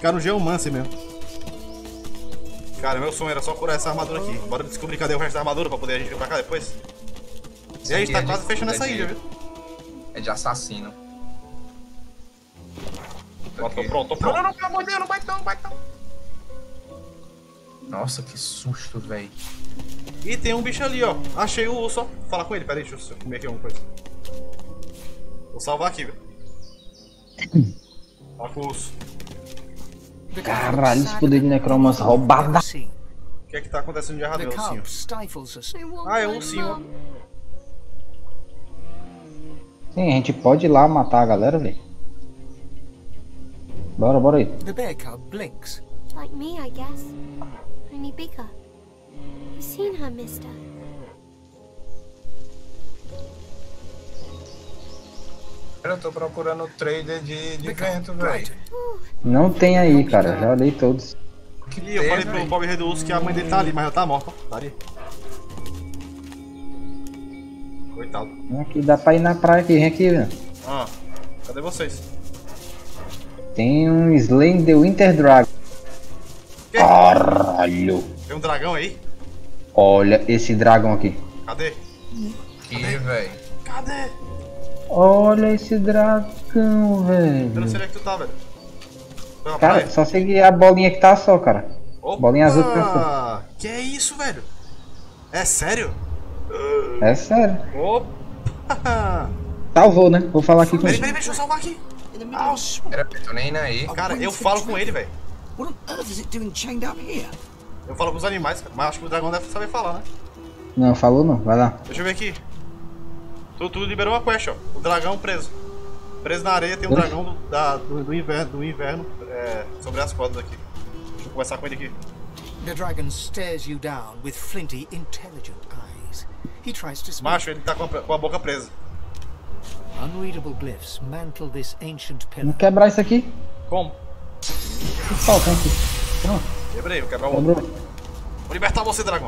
ficar no Geomancer mesmo. Cara, meu sonho era só curar essa armadura aqui. Bora descobrir cadê o resto da armadura pra poder a gente vir pra cá depois. E aí, a gente tá quase fechando essa ilha, viu? É de assassino. Ó, tô pronto, tô pronto. Não, pelo amor de Deus, não vai não, vai não. Nossa, que susto, velho. E tem um bicho ali, ó. Achei o urso, ó. Vou falar com ele, peraí, deixa eu comer aqui alguma coisa. Vou salvar aqui, velho. Fala com o urso. Caralho, esse poder de necromancia roubada. O que é que tá acontecendo de errado, meu ursinho? Ah, é um ursinho, ó. Sim, a gente pode ir lá matar a galera, velho. Bora aí. The bear cub blinks. Like me, I guess. Only bigger. You seen her, mister? Eu tô procurando o trader de vento, velho. Não tem aí, cara. Já olhei todos. E eu falei pro pobre rei do urso que a mãe dele tá ali, mas ela tá morta, ó. Tá ali. Coitado. Aqui, dá pra ir na praia aqui, vem aqui, velho. Ah, cadê vocês? Tem um Slain the Winter Dragon. Que? Caralho. Tem um dragão aí? Olha esse dragão aqui. Cadê? Que, velho? Cadê? Olha esse dragão, Eu não velho. sei onde é que tu tá, velho. Foi uma Cara, praia? só seguir a bolinha que tá só, cara. Opa! Bolinha azul que tá Que é isso, velho? É sério? só. É sério. Opa! Salvou, né? Vou falar aqui com Peraí, ele. deixa eu salvar aqui. Era tô nem aí. Cara, eu falo com ele, velho. What on earth is it doing chained up here? Eu falo com os animais, cara. Mas acho que o dragão deve saber falar, né? Não, falou não. Vai lá. Deixa eu ver aqui. Tu liberou uma quest, ó. O dragão preso. Preso na areia, tem um dragão do inverno sobre as cordas aqui. Deixa eu conversar com ele aqui. The dragon stares you down with flinty, intelligent eyes. He tries to speak. Macho, ele tá com a boca presa. Unreadable glyphs mantle this ancient pillar. Vamos quebrar isso aqui. Como? Que falta aqui. Pronto, Quebrei, vou quebrar o outro. quebrou. Vou libertar você, dragão.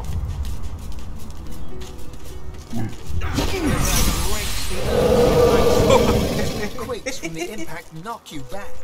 Quakes from the impact knock you back.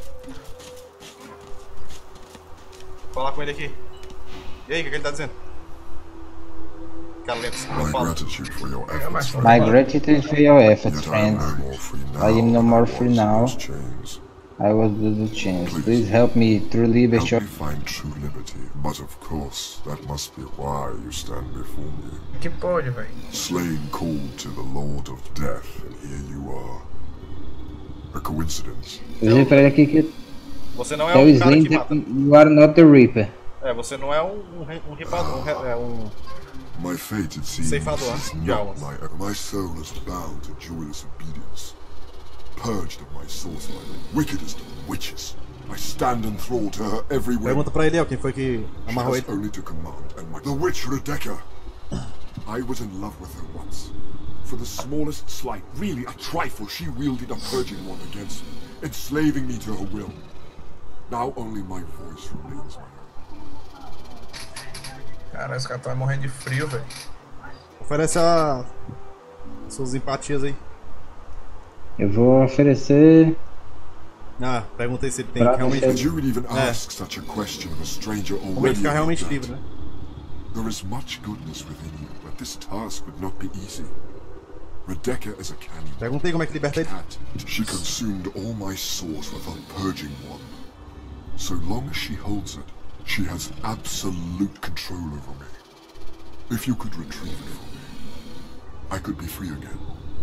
Vou falar com ele aqui. E aí, o que ele tá dizendo? Cara, lento, eu My falo. gratitude for your efforts. My gratitude for your efforts, Yet I am friends. no more free now. I am no more free than I now. was in those chains. I was the chance. Please help me through liberty. Help me find true liberty. But of course, that must be why you stand before me. Que pode, velho? Slain called to the Lord of Death, and here you are. A coincidence. Eu disse pra ele aqui que Você não é é o um cara Slain que mata. you are not the Reaper. É, você não é um ripador, My fate, it seems, Ceifador, is de not almas. my soul is bound to joyless obedience. Purged of my source by the wickedest of witches. I stand enthralled to her every whim. Pergunta pra ele, ó, quem foi que She amarrou has ele. only to command, and the witch Rebecca. I was in love with her once. For the smallest slight, really a trifle, she wielded a purging wand against me, enslaving me to her will. Now only my voice remains my own. Cara, esse cara tá morrendo de frio, velho. Oferece suas empatias aí. Eu vou oferecer. Ah, perguntei se ele tem Pra realmente. deixar And you would even Yeah. ask such a question of a stranger Como ele already. ficar in realmente that. livre, né? There is much goodness within you, but this task would not be easy. Rebecca is a cannibal. Perguntei como é que liberta ele. Cat. She consumed all my source with her purging wand. So long as she holds it, she has absolute control over me. If you could retrieve it for me, I could be free again.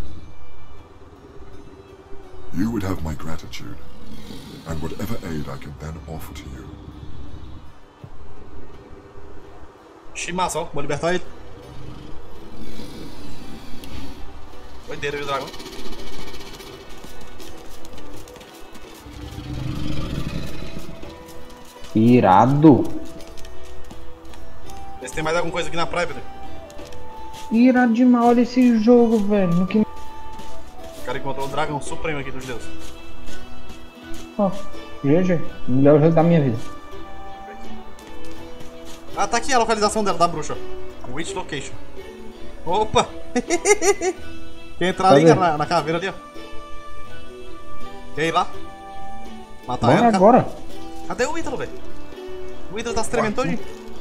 You would have my gratitude, and whatever aid I can then offer to you. Massa, ó, vou libertar ele. Doideira, viu, dragão? Irado. Vê se tem mais alguma coisa aqui na praia, Pedro. Irado demais. Olha esse jogo, velho. Que... O cara encontrou o dragão supremo aqui dos deuses. Ó, GG. Melhor jogo da minha vida. Ah, tá aqui a localização dela, da bruxa. Witch Location. Opa! Quer entrar ali Cadê? na caveira ali, ó? Quer ir lá? Matar Bora ela, cara? agora. Cadê o Ítalo, velho? O Ítalo tá se tremendo todinho.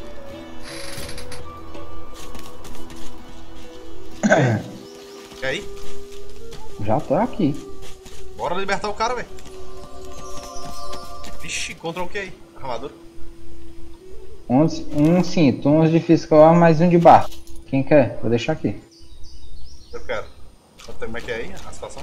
E aí? Já tô aqui. Bora libertar o cara, velho. Vixe, contra o que aí? Armadura? Um cinto, 11 de fiscal, mais um de barra. Quem quer? Vou deixar aqui. Eu quero. Como é que é aí a situação?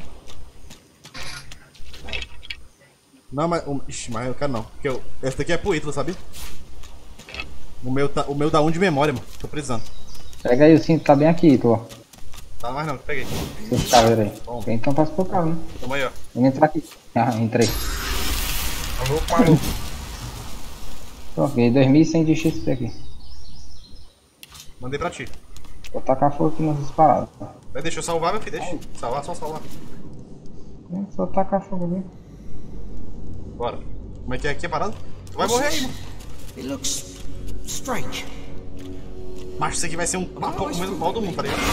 Não, mas... Ixi, mas eu quero não. Porque esse daqui é pro Ítalo, sabe? O meu dá um de memória, mano. Tô precisando. Pega aí o cinto, tá bem aqui, tô. Tá mais não, peguei. Esse caveiro aí. Bom. Então passa pro carro, né? Toma aí, ó. Vamos entrar aqui. Ah, entrei. Maluco. Tô, ganhei 2.100 de XP aqui. Mandei pra ti. Vou tacar fogo aqui nessas paradas. Vai, deixa eu salvar, meu filho, deixa. Salvar, só salvar. Só tacar fogo ali. Bora. Como é que é aqui a parada? Tu vai morrer aí, mano. It looks strange. Macho, isso aqui vai ser um pouco menos mal do mundo, tá ligado?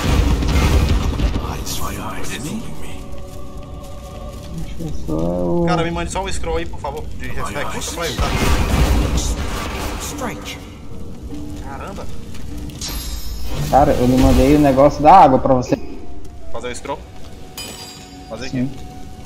Deixa eu só... Cara, me mande só um scroll aí, por favor, de respeito. Só aí, tá? Strange. Caramba. Cara, eu lhe mandei o negócio da água pra você. Fazer o scroll. Fazer aqui. Sim.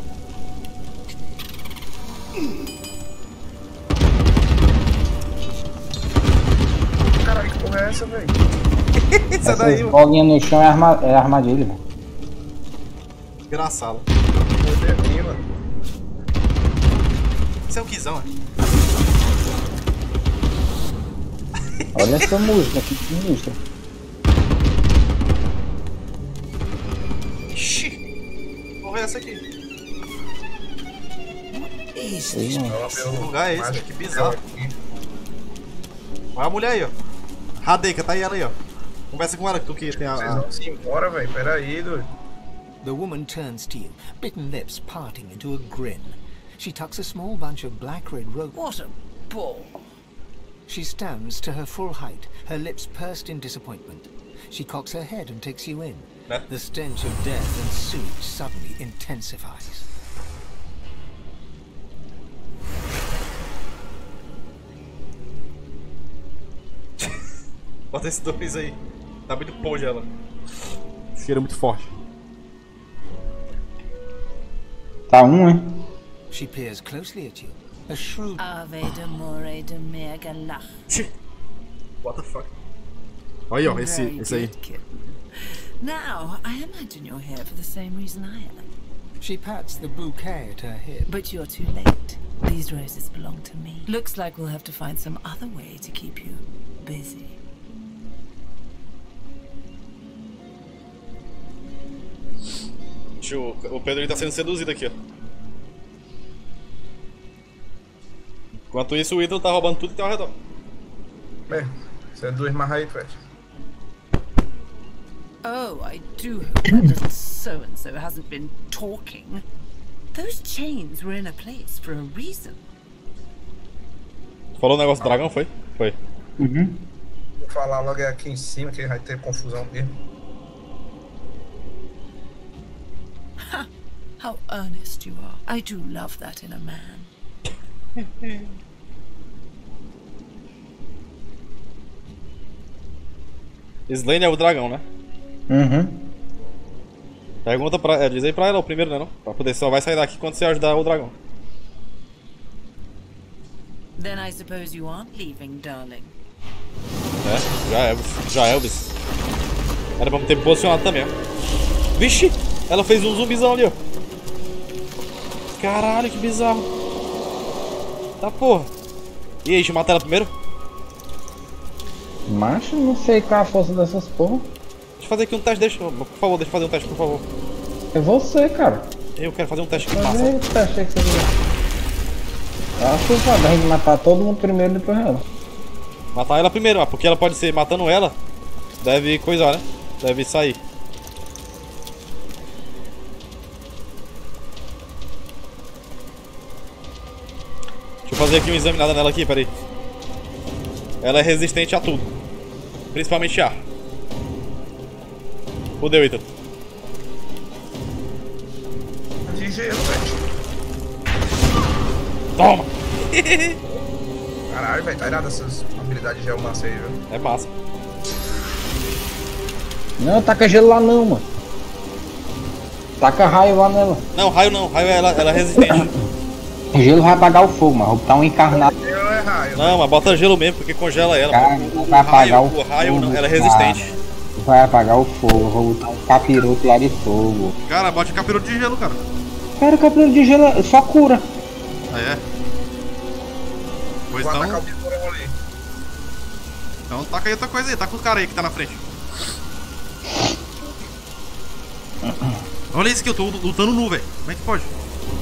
Caralho, que porra é essa, velho? Isso é daí, Essas mano. bolinhas no chão é armadilha, velho. Engraçado. Poder aqui, mano. Isso é o Kizão, né? Olha essa música, que sinistra. Ixi. Porra é essa aqui? Is Ei, this mano. Que lugar é esse, Mas velho? Que bizarro. aqui. Olha a mulher aí, ó. Radeca, tá aí ela aí, ó. Conversa com ela que tu que tem Vocês a... vão se embora, velho. Pera aí, doido. The woman turns to you, bitten lips parting into a grin. She tucks a small bunch of black red roses. What a ball! She stands to her full height, her lips pursed in disappointment. She cocks her head and takes you in. Né? The stench of death and sewage suddenly intensifies. Bota esses dois aí. Tá muito podre ela. Esse cheiro é muito forte. Tá um, hein? She peers closely at you, a shrewd... Ave de more de megalach. What the fuck? Olha aí, ó, esse aí. Kitten. Now, I imagine you're here for the same reason I am. She pats the bouquet at her hip. But you're too late. These roses belong to me. Looks like we'll have to find some other way to keep you busy. O Pedro tá sendo seduzido aqui, ó. Enquanto isso, o Ítalo tá roubando tudo que tem ao redor. É, você é duas marras aí, Fred. Oh, I do hope that little so-and-so hasn't been talking. Those chains were in a place for a reason. Falou o negócio do dragão, foi? Foi. Uhum. Vou falar logo aqui em cima, que vai ter confusão mesmo. How earnest you are. I do love that in a man. Slane é o dragão, né? Uhum. Pergunta pra... diz aí pra ela o primeiro, né não? Pra poder só vai sair daqui quando você ajudar o dragão. Then I suppose you aren't leaving, darling. Já é, Elvis. Era pra me ter me posicionado também, ó. Vixe! Ela fez um zumbizão ali, ó. Caralho, que bizarro. Tá porra. E aí, deixa eu matar ela primeiro? Macho, não sei qual é a força dessas porra. Deixa eu fazer aqui um teste, por favor, deixa eu fazer um teste, por favor. É você, cara. Eu quero fazer um teste que Fazer passa. aí o teste aí que você quiser. Eu acho que vai dar a gente matar todo mundo primeiro e depois ela. Matar ela primeiro, porque ela pode ser, matando ela, deve coisar, né? Deve sair. Deixa eu fazer aqui uma examinada nela aqui, peraí. Ela é resistente a tudo. Principalmente ar. Fudeu, Ítalo. De gelo, velho. Toma! Caralho, velho, tá irado essas habilidades de geomancia aí, viu? É massa. Não, taca gelo lá não, mano. Taca raio lá nela. Não, raio não. Raio ela é resistente. O gelo vai apagar o fogo, mas vou botar um encarnado. Gelo é raio. Não, mas bota gelo mesmo, porque congela ela. Cara, vai apagar O raio não, ela é resistente. Vai apagar o fogo, vou botar um capiroto lá de fogo. Cara, bote capiroto de gelo, cara. Cara, o capiroto de gelo só cura. Ah, é? Pois Vou atacar o então. bisurão ali. Então taca aí outra coisa aí, tá com os caras aí que tá na frente. Olha isso aqui, eu tô lutando nu, velho. Como é que pode?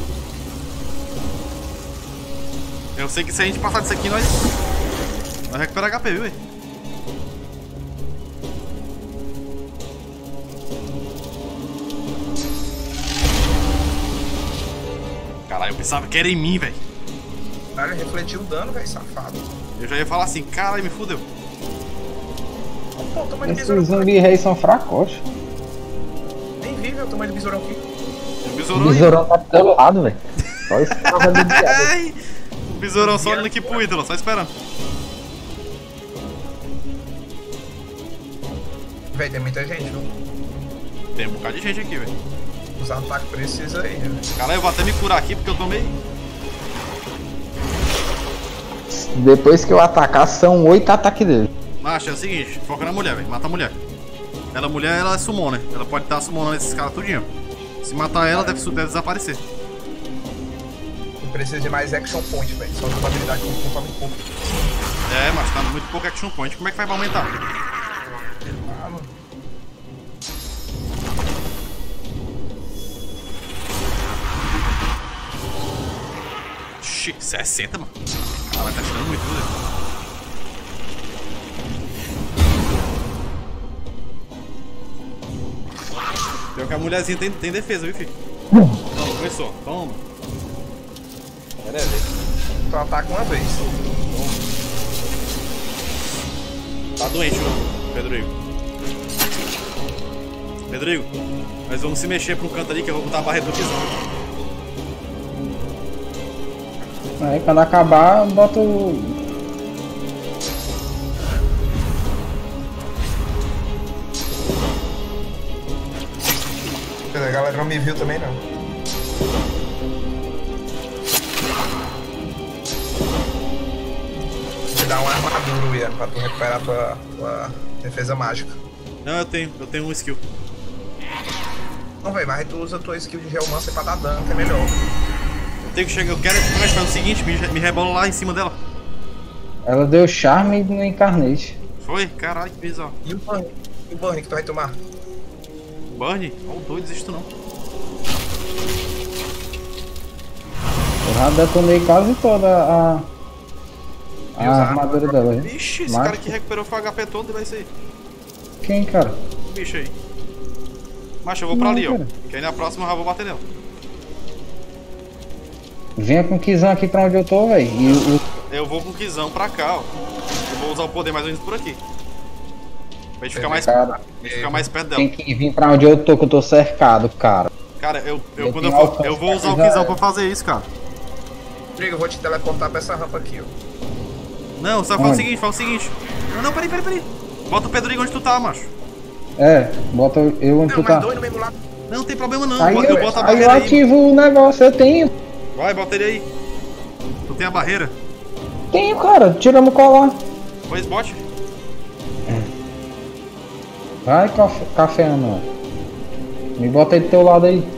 Eu sei que se a gente passar disso aqui, nós recuperar HP, viu, velho? Caralho, eu pensava que era em mim, velho. Caralho, refletiu o dano, velho, safado. Eu já ia falar assim, caralho, me fudeu. Pô, o tamanho do Esses besourão. zumbi reis são fracotes. Nem vi, velho, o tamanho do besourão aqui. O O besourão aí. besourão tá do teu lado, velho. Só esse cara de diabo. Ai, o besourão só olhando aqui pro ídolo, só esperando. Velho, tem muita gente, viu? Tem um bocado de gente aqui, velho. Os ataques precisam aí, velho. Caralho, eu vou até me curar aqui porque eu tomei. Depois que eu atacar, são 8 ataques dele. Macho, é o seguinte, foca na mulher, velho. Mata a mulher. Ela é summon, né? Ela pode estar summonando esses caras tudinho. Se matar ela, deve desaparecer. Precisa de mais action point, velho. Só uma habilidade com muito pouco. É, mas tá muito pouco action point. Como é que vai aumentar? Ah, mano. Xi, 60, mano. Caralho, tá tirando muito, né? Pior que a mulherzinha tem defesa, viu, filho? Começou, toma. Pera aí, velho. Então ataca uma vez. Tá doente, ô Pedrigo. Pedrigo, nós vamos se mexer pra um canto ali que eu vou botar a barreira do pisão. Aí quando acabar, bota o. A galera não me viu também, não. Vou te dar uma armadura, Ian, pra tu recuperar tua defesa mágica. Não, eu tenho um skill. Não, velho, mas tu usa a tua skill de Geomancer pra dar dano, que é melhor. Eu tenho que chegar, eu quero fazer o seguinte, me rebola lá em cima dela. Ela deu charme no Incarnate. Foi? Caralho, que bizarro. E o burn? E o burn que tu vai tomar? Burn? Ó, o doido, desisto não. Eu já detonei quase toda a armadura dela, hein? Vixe, esse Mas- cara que recuperou foi o HP todo, vai ser. Quem, cara? O bicho aí. Macho, eu vou pra Não, ali, ó. cara. Que aí na próxima eu já vou bater nela. Venha com o Kizan aqui pra onde eu tô, velho. E o. Eu vou com o Kizão pra cá, ó. Eu vou usar o poder mais ou menos por aqui. Pra gente ficar mais, Cara, perto dela. tem que vir pra onde eu tô, que eu tô cercado, cara. Cara, Eu quando eu tenho for, alcance eu vou usar o pra Kizão já. pra fazer isso, cara. Rodrigo, eu vou te teleportar pra essa rampa aqui, ó. Não, só fala o Onde? seguinte, Não, peraí. Bota o Pedrigo onde tu tá, macho. É, bota eu onde Não, tu tá. mas dois no mesmo lado. Não tem problema não, Aí, eu boto a aí eu barreira aí. ativo o negócio, eu tenho. Vai, bota ele aí. Tu tem a barreira? Tenho, cara, tiramos o colar. Pois bote. Vai, café, Ana. Me bota aí do teu lado aí.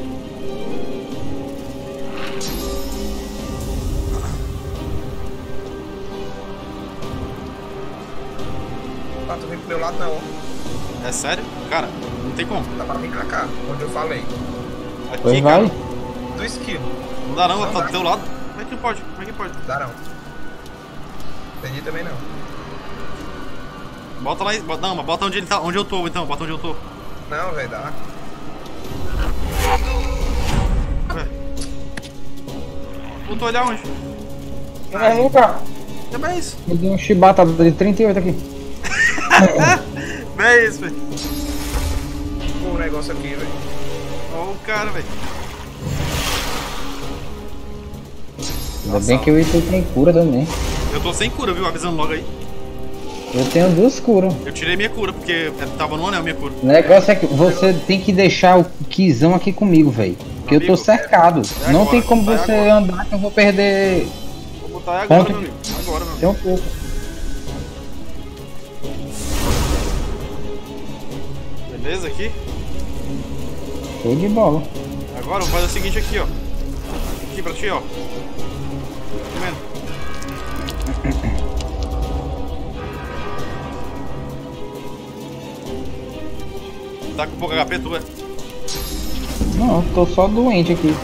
Tá, tu vem pro meu lado não. É sério? Cara, não tem como. Dá pra vir pra cá, onde eu falei. Aqui, Pois cara. vai. Do esquilo. Não dá não, Não tá dá. do teu lado. Como é que pode? Como é que pode? Dá não. Entendi também não. Bota lá, não, mas bota onde ele tá, onde eu tô então, bota onde eu tô. Não, velho, dá. Ué. Botou olhar onde? É, vem cá. É bem isso. Me deu um chibata de 38 aqui. Bem isso, velho. O negócio aqui, velho. Olha o cara, velho. Ainda bem que o Itu tem cura também. Eu tô sem cura, viu? Avisando logo aí. Eu tenho 2 curas. Eu tirei minha cura, porque tava no anel minha cura. O negócio é que você tem que deixar o Kizão aqui comigo, velho. Porque eu tô cercado. Não agora, tem como vai você agora. andar que eu vou perder. Vou botar agora, Ponto. meu amigo. Agora, meu amigo. Tem um pouco. Beleza aqui? Show de bola. Agora eu vou fazer o seguinte aqui, ó. Aqui pra ti, ó. Tá vendo? Tá com pouco HP, tu é? Não, eu tô só doente aqui.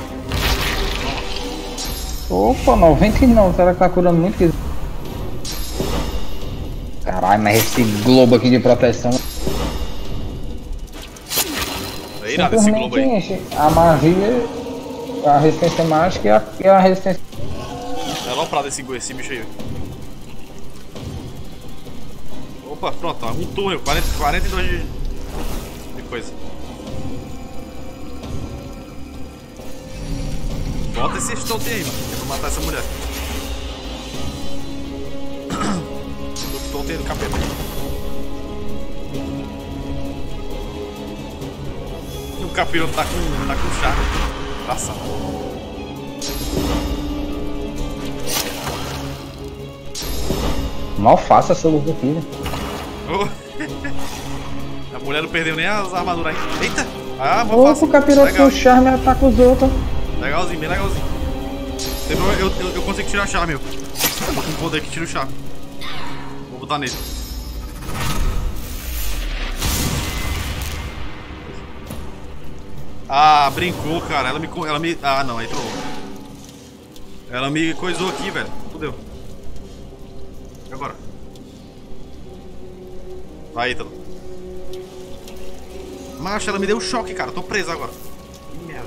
Opa, 99. Será que tá curando muito Kizão? Caralho, mas esse globo aqui de proteção. É irado esse globo aí. Enche a magia, a resistência mágica e a resistência. É aloprado esse bicho aí. Opa, pronto, ó, um turno, 42 de coisa. Bota esse stone aí, mano, que é pra matar essa mulher. O stone do capeta. O capiroto tá com chá. Traça. Mal faça essa luta aqui, né? A mulher não perdeu nem as armaduras aí. Eita! Ah, mal Opa, fácil. o capiroto Legal. com charme ataca os outros. Legalzinho, bem legalzinho. Eu consigo tirar charme, meu. Eu tô com um poder que tira o charme. Vou botar nele. Ah, brincou, cara. Ela me. Ah, não, aí trollou. Ela me coisou aqui, velho. Fudeu. E agora? Vai, Ítalo. Macho, ela me deu um choque, cara. Eu tô preso agora. Que merda.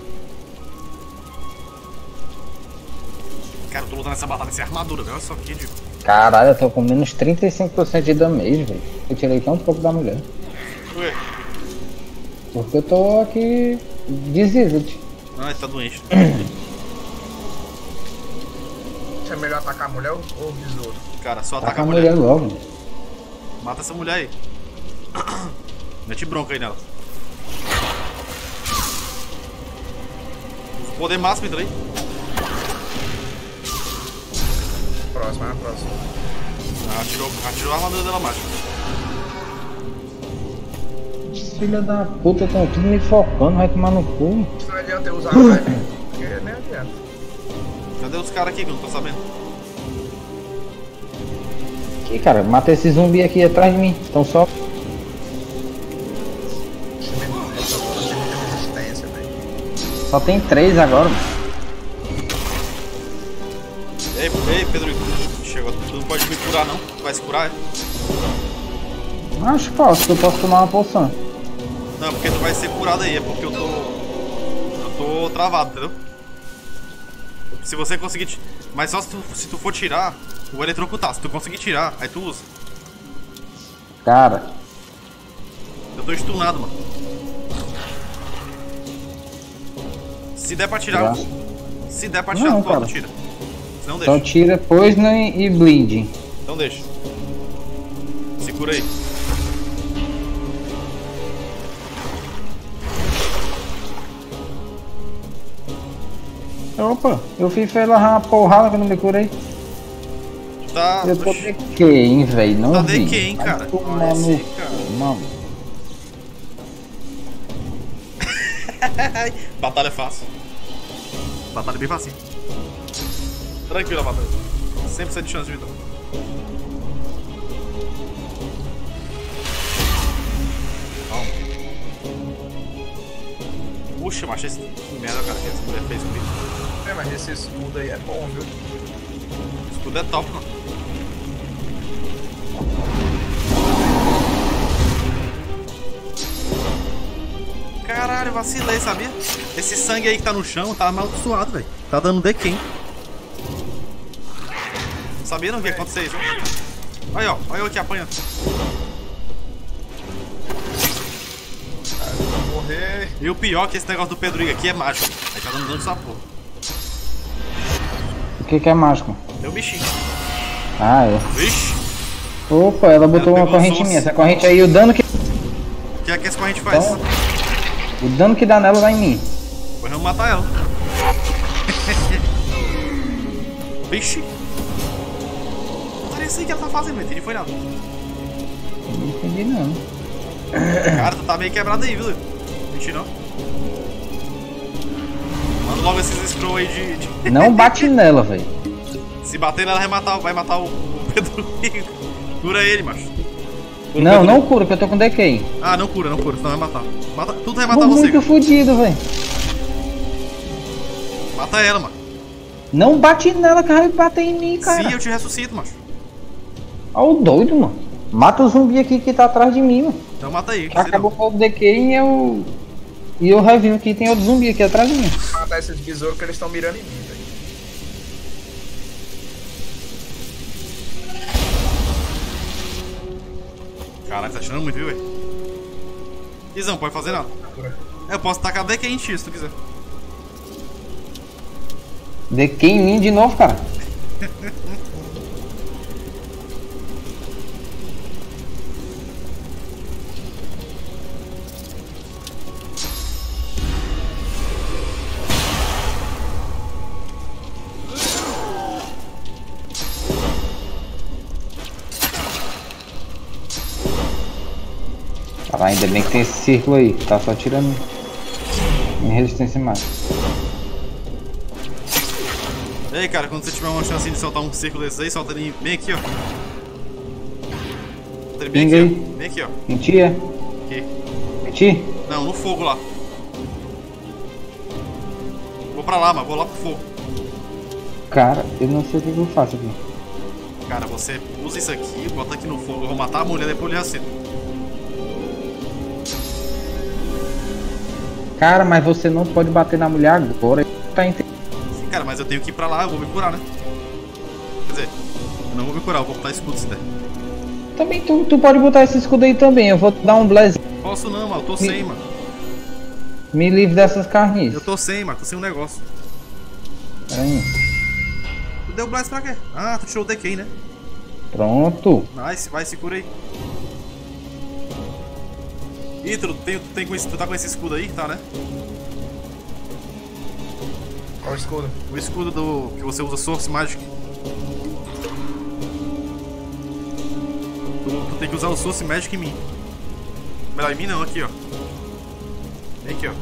Cara, eu tô lutando essa batalha sem armadura, velho. Olha só que ridículo. Caralho, eu tô com menos 35% de damage, velho. Eu tirei tão pouco da mulher. Ué. Porque eu tô aqui desisted. Ai, tá doente. É melhor atacar a mulher ou o besouro? Cara, só Tá ataca com a a mulher mulher. logo. Mata essa mulher aí. Mete bronca aí nela. Usa o poder máximo, entra aí. Próximo, é a próxima. Atirou a armadura dela mágica. Filha da puta, tão tudo me focando, vai tomar no cu. Isso não adianta eu usar a velha, porque nem adianta. Cadê os caras aqui que eu não tô sabendo? Aqui, cara, mata esse zumbi aqui atrás de mim. Estão só. Resistência, velho. Só tem 3 agora, mano. Ei, Pedro, chegou. Tu não pode me curar, não? Tu vai se curar, é? Acho que posso, eu posso tomar uma poção. Não, porque tu vai ser curado aí, é porque eu tô travado, entendeu? Se você conseguir. Mas só se tu for tirar, o eletrocutar. Se tu conseguir tirar, aí tu usa. Cara, Eu tô stunado, mano. Se der pra tirar, Já. se der pra tirar, Não, tu cara. tira. Senão então deixa. tira Poison e Bleed. Então deixa. Segura aí. Opa, eu fiz ela uma porrada que eu não me curei. Tá. Eu tô DQ, hein, velho. Não Tá vi. DQ, hein, Vai cara. tomar Olha no esse, cara. cu, mano. Batalha é fácil. Batalha é bem fácil. Tranquila a batalha. 100% de chance de vitória. Calma. Puxa, macho, esse que merda, cara, que essa mulher fez comigo. É, mas esse escudo aí é bom, viu? O escudo é top, mano. Caralho, vacilei, sabia? Esse sangue aí que tá no chão tá amaldiçoado, velho. Tá dando DQ, hein? Não sabia não que ia acontecer isso. Olha, ó. Olha eu aqui apanhando. Vou morrer. E o pior é que esse negócio do Pedro aqui é mágico. Aí tá dando dano dessa porra. O que é mágico? Tem um bichinho. Ah, é. Vixe. Opa, ela botou Ela uma pegou corrente o minha. source. Essa corrente aí, o dano que. O que é que essa corrente faz? Então, o dano que dá nela vai em mim. Depois vamos matar ela. Vixe. Parecia que ela tá fazendo, não entendi, foi nada. Não entendi não. Cara, tu tá meio quebrado aí, viu? Mentira não. Manda logo esses scroll aí de... Não bate nela, velho. Se bater nela, vai matar o Pedro. Cura ele, macho. Cura Não, o Pedro. não cura, que eu tô com DK. Ah, não cura, senão vai matar. Tudo vai matar Tô você. muito fudido, velho. Mata ela, mano. Não bate nela, que vai bater em mim, cara. Sim, eu te ressuscito, macho. Olha o doido, mano. Mata o zumbi aqui que tá atrás de mim, mano. Então mata aí. Acabou o DK e eu revivo aqui, tem outro zumbi aqui atrás de mim. Vou matar esses besouros que eles estão mirando em mim, velho. Caralho, tá tirando muito, viu, velho? Izão, pode fazer nada. Eu posso tacar DK em X se tu quiser. DK em mim de novo, cara. Caralho, ainda bem que tem esse círculo aí, tá só tirando minha resistência máxima. Ei, cara, quando você tiver uma chance de soltar um círculo desses aí, solta ele bem aqui, ó. Solta ele bem Pinga aqui, aí. ó. Bem aqui, ó. Mentia? Aqui. Menti? Não, no fogo lá. Vou pra lá, mas vou lá pro fogo. Cara, eu não sei o que eu faço aqui. Cara, você usa isso aqui, bota aqui no fogo. Eu vou matar a mulher, depois ele acende. Cara, mas você não pode bater na mulher agora. Tá entendendo? Sim, cara, mas eu tenho que ir pra lá, eu vou me curar, né? Quer dizer, eu não vou me curar, eu vou botar escudo se der. Também tu pode botar esse escudo aí também. Eu vou dar um blaze. Posso não, mano, eu tô sem, mano. Me livre dessas carnes. Eu tô sem, mano, tô sem um negócio. Pera aí. Tu deu blast pra quê? Ah, tu tirou o DK, né? Pronto. Nice, vai, se cura aí. Ítalo, tu tá com esse escudo aí? Tá, né? Qual o escudo? O escudo que você usa Source Magic. Tu tem que usar o Source Magic em mim. Melhor, em mim não, aqui ó. Vem aqui ó.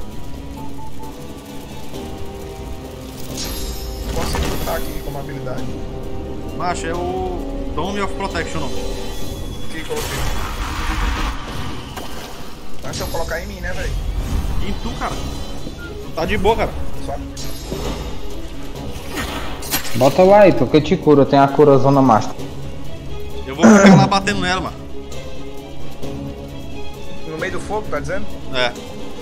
Posso botar aqui como habilidade? Macho, é o Dome of Protection, não. Aqui, coloquei. Mas se eu colocar em mim, né, velho? E em tu, cara. Tá de boa, cara. Só. Bota lá aí, porque eu te curo. Eu tenho a cura Zona Master. Eu vou ficar lá batendo nela, mano. No meio do fogo, tá dizendo? É.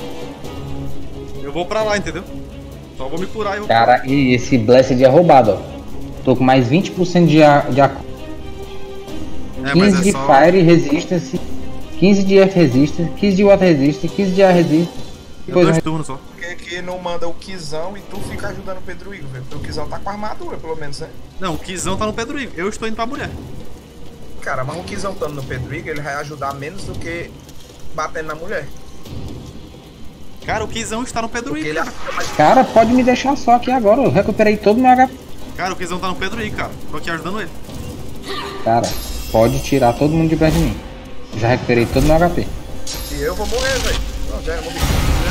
Eu vou pra lá, entendeu? Só vou me curar e vou. Cara, e esse Blessed é roubado, ó. Tô com mais 20% de acúmulo. É, 15 mas é de só... Fire Resistance, 15 de Earth Resistance, 15 de Water Resistance, 15 de Air Resistance. Deu 2 turnos só. Porque que não manda o Kizão e tu fica ajudando o Pedro Igor, velho. Porque o Kizão tá com armadura, pelo menos, né? Não, o Kizão tá no Pedro Igor. Eu estou indo pra mulher. Cara, mas o Kizão estando no Pedro Igor, ele vai ajudar menos do que batendo na mulher. Cara, o Kizão está no Pedro Porque Igor. ele ajuda mais. Cara, pode me deixar só aqui agora. Eu recuperei todo o meu HP. Cara, o Kizão tá no Pedro Igor, cara. Tô aqui ajudando ele. Cara, pode tirar todo mundo de perto de mim. Já recuperei todo o meu HP. E eu vou morrer, velho. Não, já vou morrer.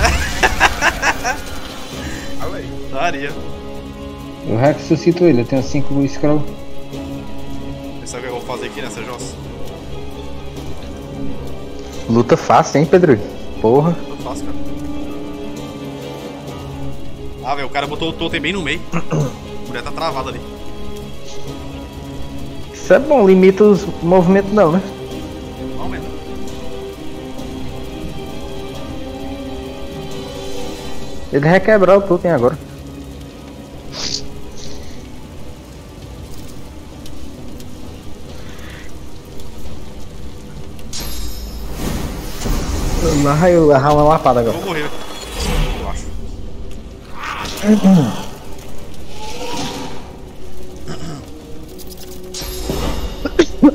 Olha aí. Daria. Eu ressuscito ele, eu tenho 5 scroll. Sabe o que eu vou fazer aqui nessa jossa? Luta fácil, hein, Pedro? Porra. Tô fácil, cara. Ah, velho, o cara botou o totem bem no meio. A mulher tá travada ali. Isso é bom, limita os movimentos não, né? Não aumenta. Ele vai quebrar o totem agora. Eu errar uma lapada Eu agora. vou morrer, eu acho.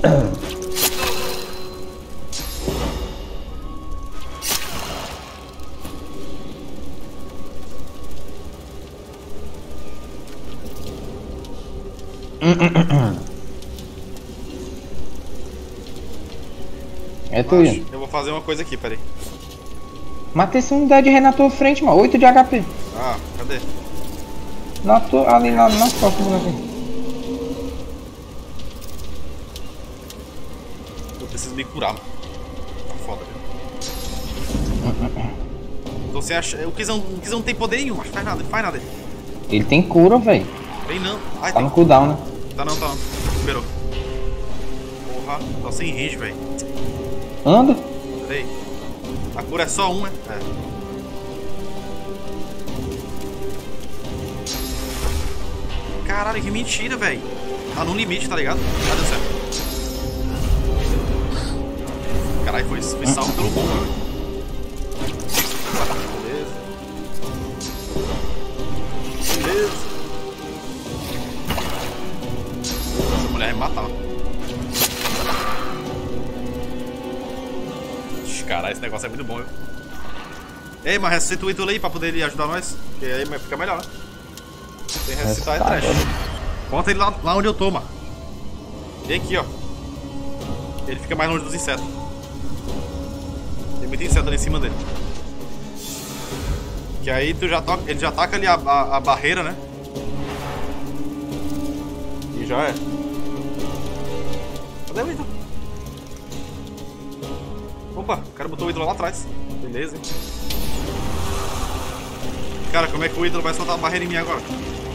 É tu, Ian. Eu vou fazer uma coisa aqui, peraí. Mata essa unidade aí na tua frente, mano. 8 de HP. Ah, cadê? Ali nas costas do bonequinho. Eu preciso me curar, mano. Tá foda, velho. Tô sem achar. O Kizão não tem poder nenhum, mas faz nada, Ele tem cura, velho. Tem não. Ai, Tá tem. no cooldown, né? Tá não. Esperou. Porra, tô sem range, velho. Anda. Peraí. A cura é só um, né? É. Caralho, que mentira, velho. Tá no limite, tá ligado? Ah, deu certo. Caralho, foi salvo pelo bom, velho. Beleza. Essa mulher vai me matar. Caralho, esse negócio é muito bom, viu? Ei, mas ressuscita o ídolo aí pra poder ele ajudar nós. Que aí fica melhor, né? Sem ressuscitar é trash. Conta ele lá onde eu tô, mano. Vem aqui, ó. Ele fica mais longe dos insetos. Tem muito inseto ali em cima dele. Que aí ele já ataca ali a barreira, né? E já é. Cadê o ídolo? Opa, o cara botou o ídolo lá atrás. Beleza, hein? Cara, como é que o ídolo vai soltar a barreira em mim agora?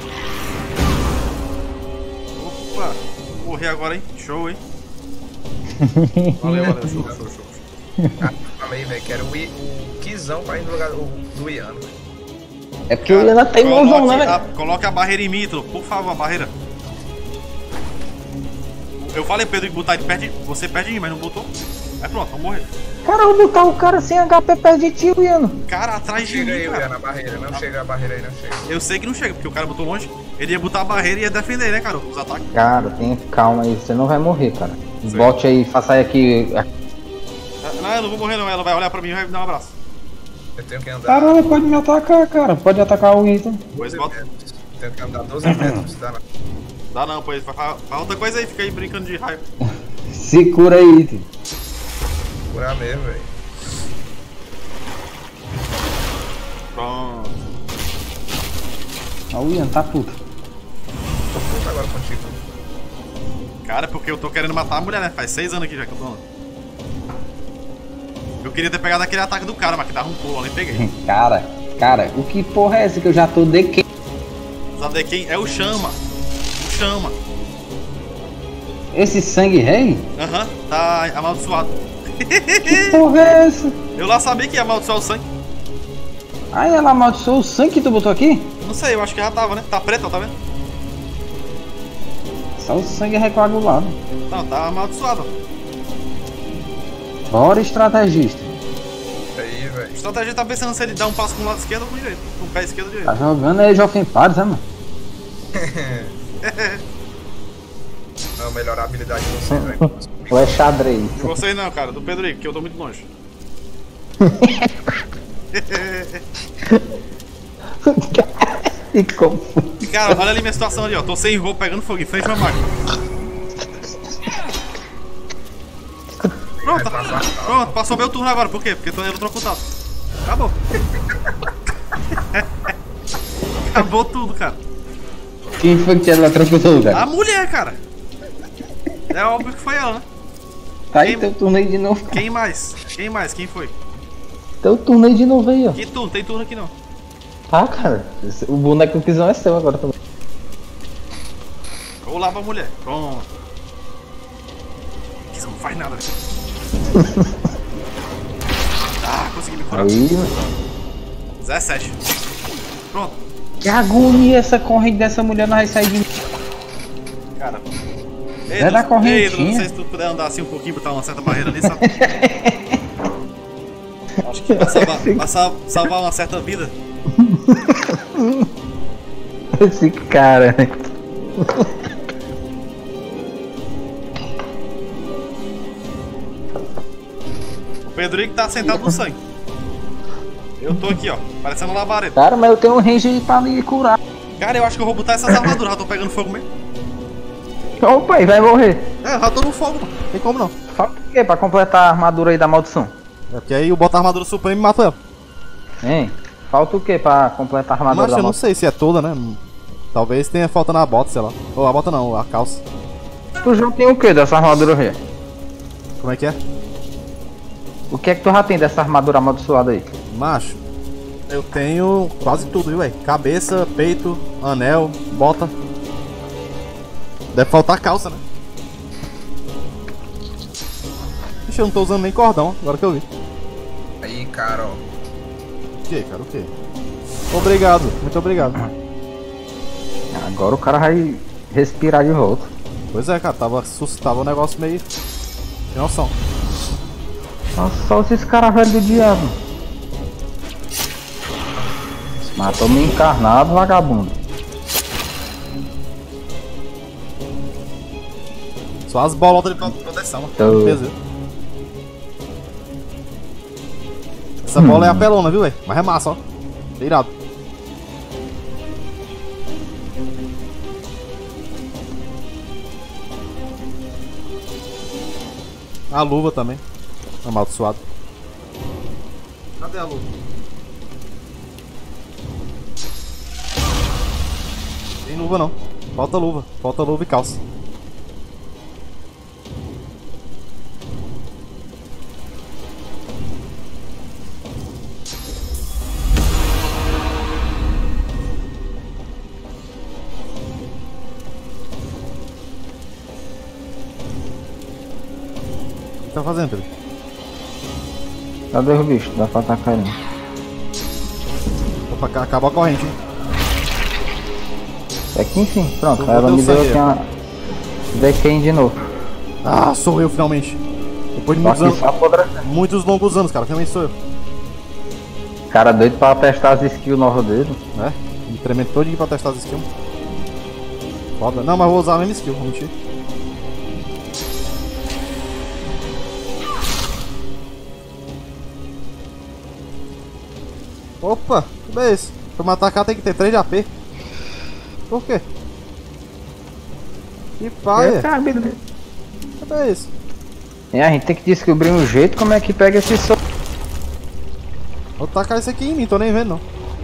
Opa, vou morrer agora, hein? Show, hein? Valeu, show. Falei, velho, que era o Kizão pra ir no lugar do Ian. É porque o Ian tá mãozão, né, velho? Coloca a barreira em mim, ídolo. Por favor, a barreira. Eu falei, Pedro, que botar ele perto de... Você perto de mim, mas não botou. Aí pronto, vamos morrer. Cara, eu vou botar o cara sem HP perto de ti, Ian. Cara, atrás de mim, Chega aí, cara. Ian, na barreira. Não chega a barreira aí, não chega. Eu sei que não chega, porque o cara botou longe. Ele ia botar a barreira e ia defender, né, cara? Os ataques. Cara, tenha calma aí, você não vai morrer, cara. Bote aí, faça aí aqui. Não, eu não vou morrer não, ela vai olhar pra mim e vai me dar um abraço. Eu tenho que andar. Caralho, pode me atacar, cara. Pode atacar o Ethan. Pois bota. Tenho que andar 12 metros, dá não. Dá não, pois faz outra coisa aí, fica aí brincando de raio. Se cura aí, Ethan. Curar mesmo, velho. Pronto. Ó, o Ian tá puto. Tô puto agora contigo. Cara, porque eu tô querendo matar a mulher, né? Faz 6 anos aqui já que eu tô andando. Eu queria ter pegado aquele ataque do cara, mas que dava um pulo, eu nem peguei. Cara, o que porra é essa que eu já tô de quem? Sabe de quem? É o Chama. O Chama. Esse sangue rei? Aham, tá amaldiçoado. Que porra é essa? Eu lá sabia que ia amaldiçoar o sangue. Ah, ela amaldiçoou o sangue que tu botou aqui? Não sei, eu acho que já tava, né? Tá preto, tá vendo? Só o sangue recoagulado. Não, tá amaldiçoado. Bora, estrategista. Aí, velho. A estratégia tá pensando se ele dá um passo com o lado esquerdo ou com o direito. Com o pé esquerdo ou direito. Tá jogando aí Jovem Pares, né, mano? Não, melhorar a habilidade de vocês, velho. Ou é xadrez? De vocês não, cara, do Pedro Henrique, que eu tô muito longe. E como? Cara, olha ali minha situação ali, ó. Tô sem roupa pegando fogo em frente a uma máquina. Pronto, passou meu turno agora. Por quê? Porque tô eletrocutado. Acabou. Acabou tudo, cara. Quem foi que te eletrocutou, cara? A mulher, cara. É óbvio que foi ela, né? Tá aí, teu turno aí de novo. Quem mais? Quem mais? Quem foi? Teu turno aí de novo aí, ó. Que turno? Tem turno aqui não. Ah, cara, o boneco que é seu agora também. Vou lá pra mulher. Pronto. Isso não faz nada, velho. Ah, consegui me curar. Aí, mano. 17. Pronto. Que agonia essa corrente dessa mulher não vai sair de mim. Cara. É da correntinha. Não sei se tu puder andar assim um pouquinho, botar uma certa barreira ali, sabe? Acho que pra salvar uma certa vida. Esse cara. Pedro tá sentado no sangue. Eu tô aqui, ó, parecendo um labareda. Cara, mas eu tenho um range pra me curar. Cara, eu acho que eu vou botar essas armaduras, já tô pegando fogo mesmo. Opa, e vai morrer. É, já tô no fogo, mano. Tem como não. Falta o quê pra completar a armadura aí da maldição? É porque aí eu boto a armadura suprema e mato ela. Hein? Falta o quê pra completar a armadura Mas da eu não maldição? sei se é toda, né? Talvez tenha faltando a bota, sei lá. Ou a bota não, a calça. Tu já tem o que dessa armadura aí? Como é que é? O que é que tu já tem dessa armadura amaldiçoada aí? Macho, eu tenho quase tudo, viu, velho? Cabeça, peito, anel, bota. Deve faltar calça, né? Ixi, eu não tô usando nem cordão, agora que eu vi. Aí, cara, ó. O que, cara? O que? Obrigado, muito obrigado. Agora o cara vai respirar de volta. Pois é, cara, tava um negócio meio... sem noção. Nossa, só esses caras velhos do diabo. Matou-me encarnado, vagabundo. Só as bolotas de proteção, mano. Tô. Peso, viu? Essa bola é apelona, viu, velho? Mas é massa, ó. Irado. A luva também. Amaldiçoado. Cadê a luva? Tem luva não. Falta luva. Falta luva e calça. O que tá fazendo, Pedro? Cadê os bichos? Dá pra atacar ele. Opa, acabou a corrente, hein? Aqui enfim, pronto. Eu Ela botei me o deu sangue aqui uma... Dequem de novo. Ah, sou eu finalmente. Depois de Só muitos que anos, só apodrecendo. muitos longos anos, cara. Finalmente sou eu. Cara doido pra testar as skills novas dele. Né? Me tremendo todinho pra testar as skills. Foda. Não, mas vou usar a mesma skill, vou mentir. Opa, que é isso? Pra me atacar tem que ter 3 de AP. Por quê? Que paia. Cadê isso? É, a gente tem que descobrir um jeito como é que pega esse som. Vou tacar isso aqui em mim, tô nem vendo não.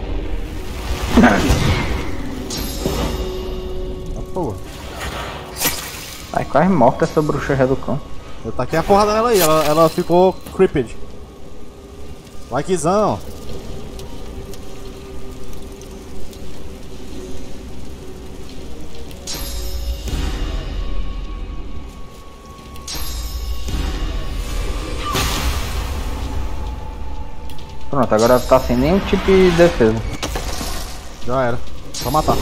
Ah, porra. Ai, quase morta essa bruxa reducão. Eu taquei a porrada nela aí, ela ficou creeped. Likezão. Pronto, agora tá sem nenhum tipo de defesa. Já era. Só matar.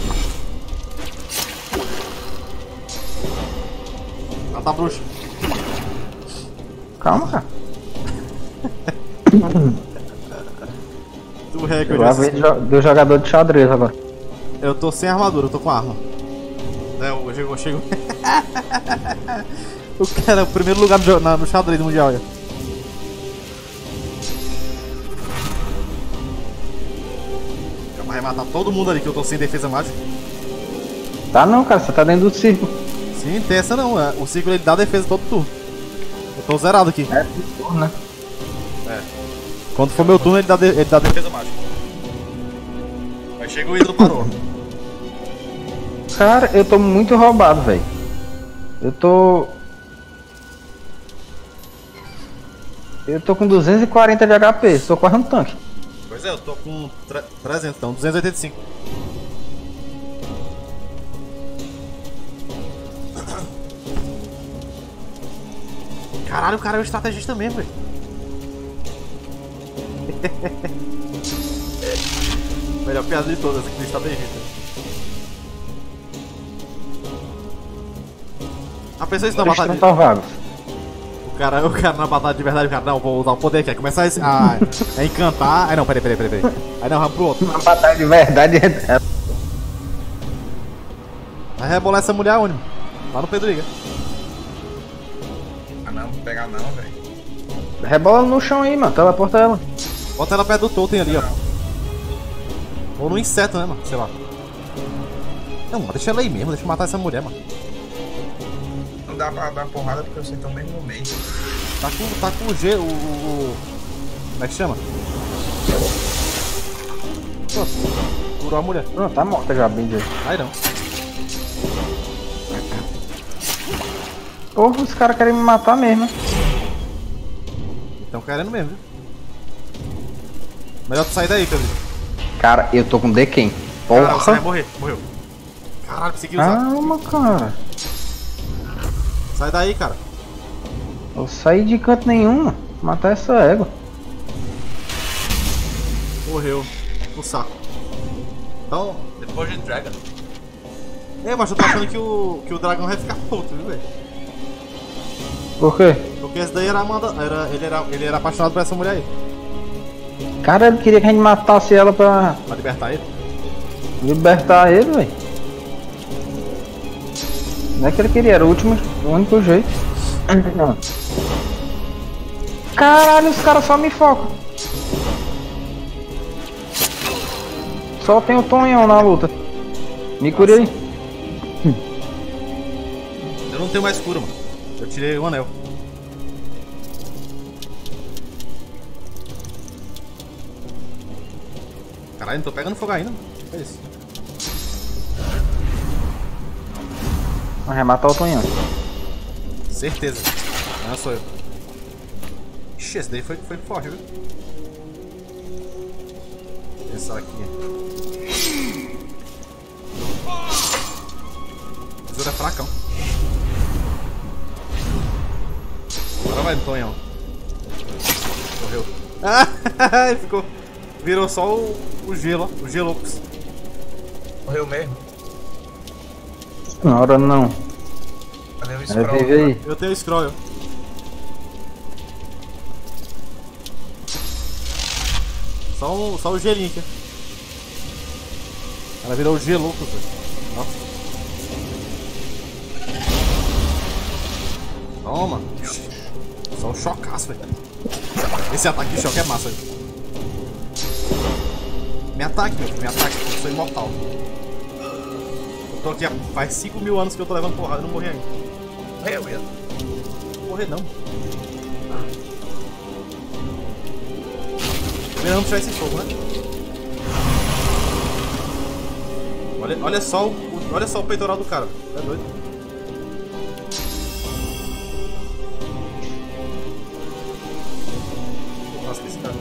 Mata a bruxa. Calma, cara. Tu recorde. Eu vez do jogador de xadrez agora. Eu tô sem armadura, eu tô com arma. É, chegou. O cara é o primeiro lugar no xadrez mundial. Olha. Vai matar todo mundo ali que eu tô sem defesa mágica. Tá não, cara, você tá dentro do círculo. Sim, tem essa não. O círculo ele dá defesa todo turno. Eu tô zerado aqui. É, né? É. Quando for meu turno ele dá defesa mágica. Aí chega o ídolo parou. Cara, eu tô muito roubado, velho. Eu tô com 240 de HP, tô quase um tanque. Pois é, eu tô com 300, então 285. Caralho, o cara é um estrategista mesmo, velho. Melhor piada de todas, aqui do estrategista. A pessoa isso na batalha. O cara na batalha de verdade, o cara, não, vou usar o poder aqui. Aí começar a encantar. Aí não, peraí. Aí não, vamos pro outro. Uma batalha de verdade é. Vai rebolar essa mulher onde? Lá no Pedriga. Ah não, vou pegar não, velho. Rebola no chão aí, mano. Teleporta ela. Bota ela perto do totem ali, ó. Ou no inseto, né, mano? Sei lá. Não, mano, deixa ela aí mesmo. Deixa eu matar essa mulher, mano. Não dá pra dar porrada porque vocês estão mesmo no meio. Tá com o G, o... Como é que chama? Pronto. Curou a mulher. Pronto, tá morta já, bem dizer. Aí não. Porra, os caras querem me matar mesmo. Estão querendo mesmo, viu? Melhor tu sair daí, Pedro. Cara, eu tô com Dequem. Caralho, você vai Porra. morrer. Morreu. Caralho, consegui usar. Calma, cara. Sai daí, cara. Eu saí de canto nenhum, mano. Matar essa égua. Morreu. No saco. Então... Depois de Dragon. É, mas eu tô achando que o dragão vai ficar puto, viu, velho? Por quê? Porque esse daí era Amanda. Ele era apaixonado por essa mulher aí. Cara, ele queria que a gente matasse ela pra Pra libertar ele. libertar ele, velho. Não é que ele queria, era o único jeito. Caralho, os caras só me focam. Só tem o Tonhão na luta. Me curei aí. Eu não tenho mais cura, mano. Eu tirei o anel. Caralho, não tô pegando fogo ainda, mano. Que é isso? Vai matar o Tonhão. Certeza. Não sou eu. Ixi, esse daí foi forte, viu? Pensar aqui. O tesouro é fracão. Agora vai no Tonhão. Morreu. Ah, ele ficou. Virou só o gelo, ó. O Gelocus. Morreu mesmo. Na hora não. Cadê o Ela scroll? vive aí. Eu tenho o scroll. Só o gelinho aqui. Ela virou o Gelocus, velho. Nossa. Toma. Só o chocaço, velho. Esse ataque de choque é massa, velho. Me ataque, meu. Me ataque. Eu sou imortal. Eu tô aqui faz 5.000 anos que eu tô levando porrada e não morri ainda. Morreu, Ian. Não morrer não. Primeiro vamos tirar esse fogo, né? Olha só o peitoral do cara. É doido. Nossa, esse cara.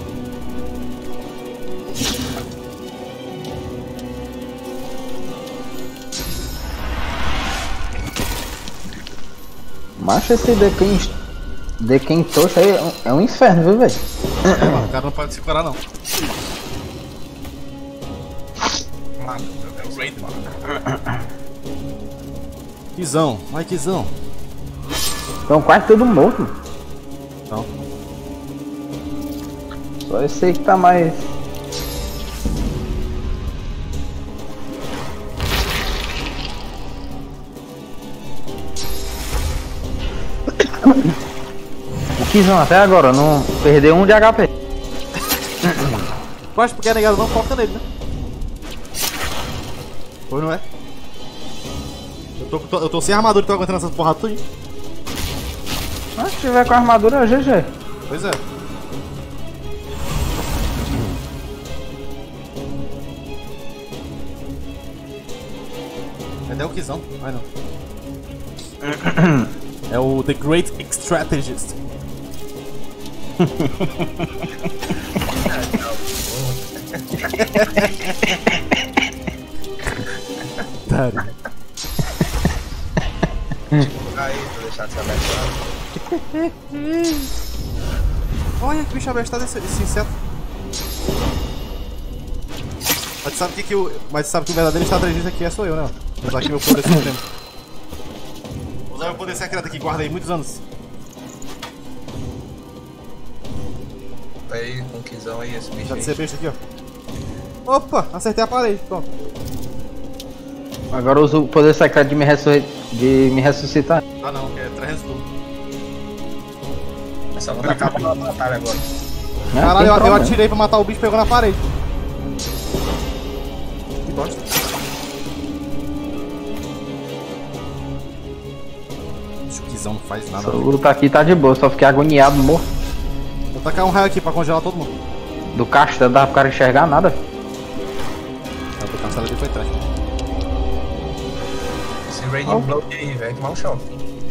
Macho, esse Dequem trouxa aí é um inferno, viu, velho? É, mano, o cara não pode se curar, não. Mata, é o raid, mano. Kizão, vai Kizão. Estão quase todo morto, mano. Então. Só esse aí que tá mais. O Kizão até agora não perdeu um de HP. Eu acho porque a negada não foca nele, né? Pois não é? Eu tô sem armadura e tô aguentando essas porradas tudo. Mas se tiver com armadura é GG. Pois é. Cadê o Kizão? Ai não. É o The Great Strategist. Dário. Aí, vou deixar de ser aberto. Olha que bicho abestado esse inseto. Mas sabe que o verdadeiro estrategista aqui sou eu, né? Vou usar aqui meu poder secreto. Vou usar meu poder secreto aqui, guardei muitos anos. Tá aí com o Kizão aí, esse bicho Já de aí. ser besta aqui, ó. Opa, acertei a parede, pronto. Agora eu uso o poder secreto de me ressuscitar. Ah não, que é 300 turnos. Só vou tacar a batalha agora. Caralho, eu atirei pra matar o bicho e pegou na parede. Que bosta. O Kizão não faz nada. O luta aqui tá de boa, só fiquei agoniado, morto. Vou tacar um raio aqui pra congelar todo mundo. Do castelo, não dava pro cara enxergar nada. O castelo ali foi atrás. Esse Raging Blood aí, velho, tomar um choque.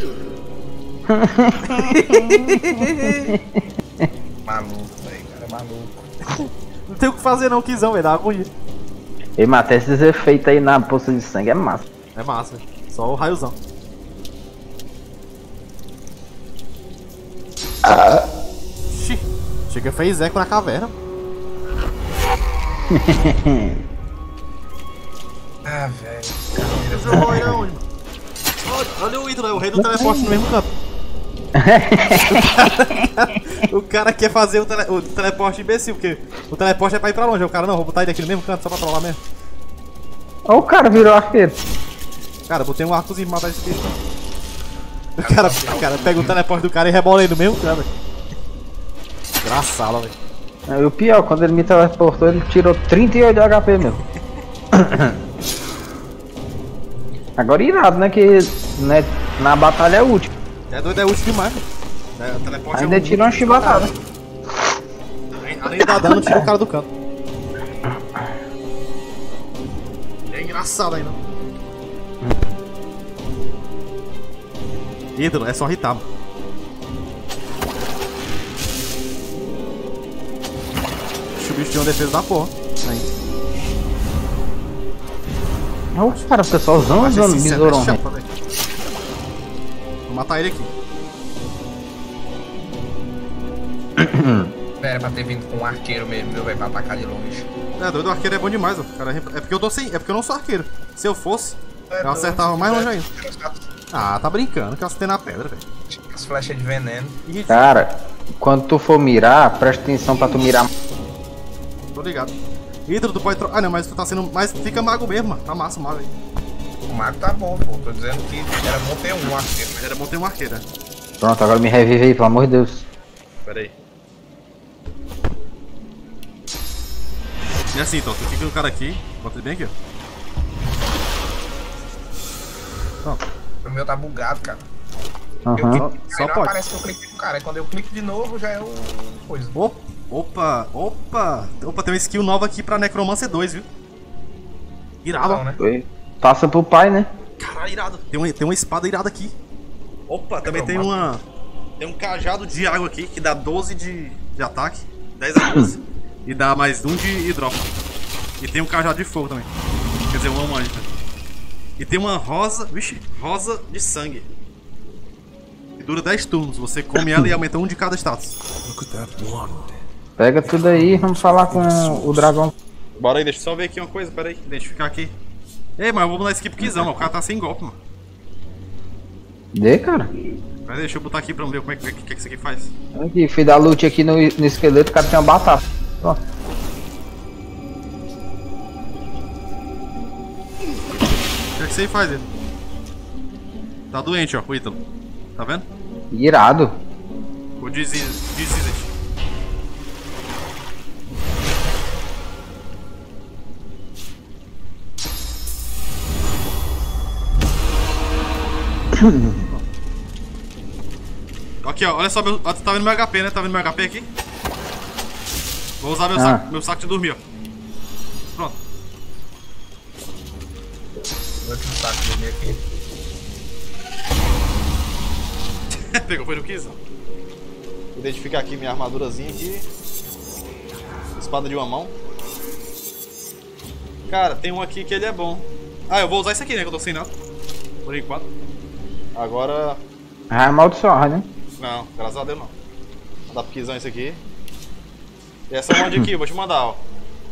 Maluco, velho, cara, maluco. Não tem o que fazer não, Kizão, velho, dá agonia. E matar esses efeitos aí na poça de sangue é massa. É massa, velho. Só o raiozão. Xi, chega fez eco na caverna. Ah, velho. Jogou aí aonde, mano? Olha o ídolo, é o rei do teleporte no mesmo campo. O cara quer fazer o teleporte imbecil, porque o teleporte é pra ir pra longe. O cara, não, vou botar ele aqui no mesmo canto só pra trollar mesmo. Olha o cara virou arqueiro. Cara, botei um arcozinho pra matar esse bicho. O cara pega o teleporte do cara e rebola ele no mesmo canto. Engraçado, velho. E o pior, quando ele me teleportou, ele tirou 38 de HP, meu. Agora irado, né? Que né, na batalha é útil. É doido, é útil demais, velho. O teleporte ainda tira uma chibatada. Além de dar dano, tira o cara do canto. É engraçado ainda. Ídolo, é só irritar, mano. O bicho tinha uma defesa da porra. Aí. Olha o cara, o pessoalzão usando besourão. Vou matar ele aqui. Era pra ter vindo com um arqueiro mesmo, meu velho, pra atacar de longe. É, doido, o arqueiro é bom demais, ó. Cara, é porque eu tô sem. É porque eu não sou arqueiro. Se eu fosse, eu acertava mais longe ainda. Ah, tá brincando, que eu acertei na pedra, velho. As flechas de veneno. Cara, quando tu for mirar, presta atenção pra tu mirar. Tô ligado. Ídolo, tu pode trocar. Ah, não, mas tu tá sendo. Mas fica mago mesmo, mano. Tá massa o mago aí. O mago tá bom, pô. Tô dizendo que era bom ter um arqueiro, né? Era bom ter um arqueiro, né? Pronto, agora me revive aí, pelo amor de Deus. Pera aí. E assim, então, tu fica no cara aqui. Bota ele bem aqui, ó. Pronto. O meu tá bugado, cara. Aham. Só não pode. aparece que eu cliquei no cara. Aí quando eu clico de novo, já é o coisa. Opa, tem uma skill nova aqui pra Necromancer 2, viu? Irado, Não, né? Passa pro pai, né? Caralho, irado. Tem uma espada irada aqui. Opa, também tem um cajado de água aqui que dá 12 de ataque, 10 a 12. E dá mais 1 de hidrófono. E tem um cajado de fogo também. Quer dizer, uma mágica. E tem uma rosa, rosa de sangue. Que dura 10 turnos. Você come ela e aumenta 1 de cada status. Pega tudo aí, vamos falar com o dragão. Bora aí, deixa eu só ver aqui uma coisa, pera aí, identificar aqui. Ei, mas eu vou mudar esse aqui pro Kizão, o cara tá sem golpe, mano. Dê, cara. Pera aí, deixa eu botar aqui pra ver como é que isso aqui faz. Aqui, fui dar loot aqui no esqueleto, o cara tem uma batata. Pronto. O que isso aí faz, ele? Tá doente, ó, o Ítalo. Tá vendo? Irado. O disease. Aqui, ó, olha só, tu tá vendo meu HP, né? Tá vendo meu HP aqui? Vou usar meu saco de dormir, ó. Pronto. Vou aqui no saco de dormir aqui. Pegou, foi no Kizão. Vou identificar aqui minha armadurazinha aqui. Espada de uma mão. Cara, tem um aqui que ele é bom. Ah, eu vou usar esse aqui, né? Que eu tô sem nada. Por enquanto. Agora... Ah, amaldiçoar, né? Não, graças a Deus não. Vou mandar pro Kizão esse aqui. E essa mod aqui, eu vou te mandar, ó.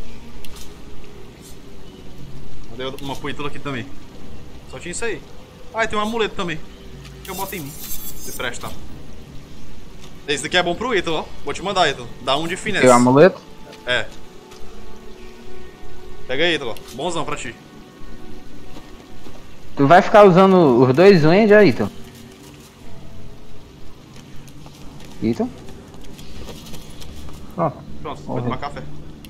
Mandei uma pro Ítalo aqui também. Só tinha isso aí. Ah, e tem um amuleto também. Que eu boto em mim. Se presta. Esse daqui é bom pro Ítalo, ó. Vou te mandar, Ítalo. Dá um de finesse. Tem o amuleto? É. Pega aí, Ítalo. Bonzão pra ti. Tu vai ficar usando os dois Wend aí, Ítalo? Ítalo? Pronto. Pronto, vai tomar café.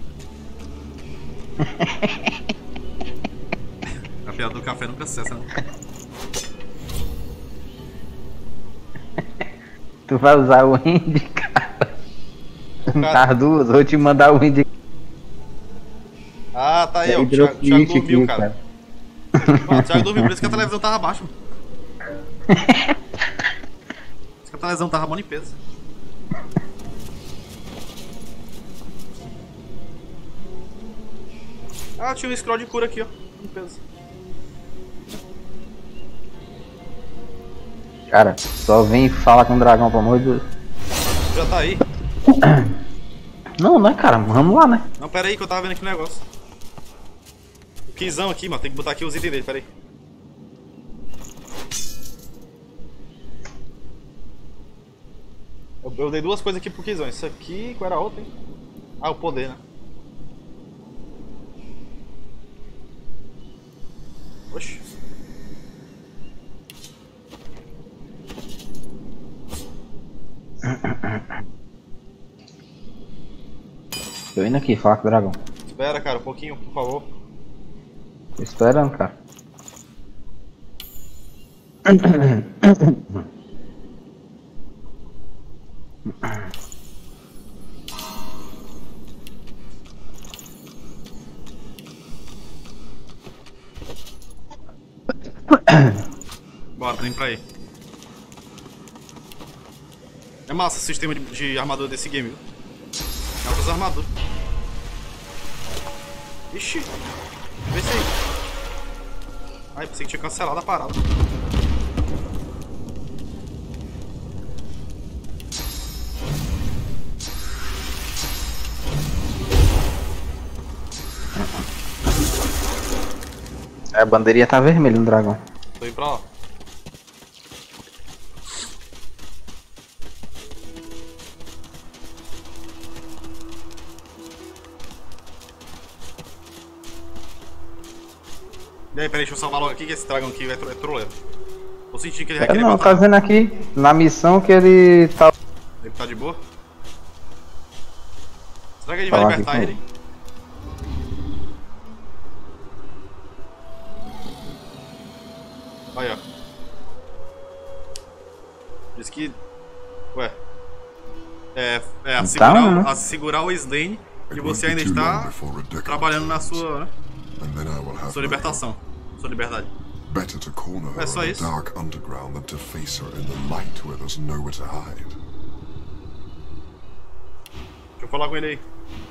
A piada do café nunca cessa, né? Tu vai usar o Indy, cara. Tá duas, vou te mandar o Indy. Ah, tá aí, ó. O Thiago dormiu, cara. Mano, o Thiago dormiu, por isso que a televisão tava baixa. Por isso que a televisão tava mó em peso. Ah, tinha um scroll de cura aqui, ó. Em peso. Cara, só vem e fala com o dragão, pelo amor de Deus. Já tá aí? Não, né, cara? Vamos lá, né? Não, pera aí que eu tava vendo aqui o negócio. O keyzão aqui, mano. Tem que botar aqui os itens dele, pera aí. Eu dei duas coisas aqui pro keyzão. Isso aqui, qual era a outra, hein? Ah, o poder, né? Oxi. Tô indo aqui, falar com o dragão. Espera, cara, um pouquinho, por favor. Tô esperando, cara. Bora, vem pra aí. É massa o sistema de armadura desse game, viu? É outras armaduras. Ixi! Vê isso aí. Ai, pensei que tinha cancelado a parada. A bandeirinha tá vermelha no dragão. Tô indo pra lá. E aí, peraí, deixa eu salvar logo aqui que esse dragão aqui é troleiro. Tô sentindo que ele vai querer Não, matar. tá dizendo aqui na missão que ele tá. Ele tá de boa? Será que a gente vai Falar libertar aqui com ele? Aí, ó. Diz que... Ué. Tá, segurar o Slane e você ainda está trabalhando na sua, né? Sua libertação. Sua liberdade. Better to corner her É só in the isso. dark underground than to face her in the light where there's nowhere to hide. Deixa eu falar com ele aí.